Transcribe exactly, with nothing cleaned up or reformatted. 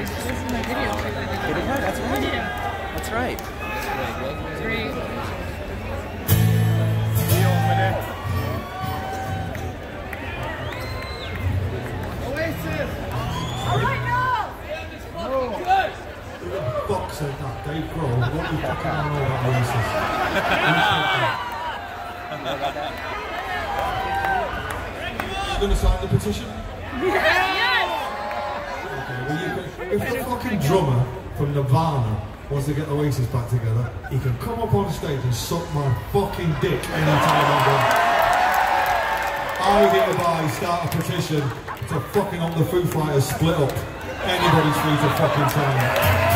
This is my video shoot. Yeah, that's right. Yeah. That's right. Great. Oasis! Alright, Noel! Fuck said that, Dave Grohl, what you fucking on all about Oasis? You gonna sign the petition? Yes! Okay, well you can, if the fucking drummer from Nirvana wants to get Oasis back together, he can come up on stage and suck my fucking dick anytime I want. I hereby start a petition to fucking on the Foo Fighters split up. Anybody's free to fucking sign it.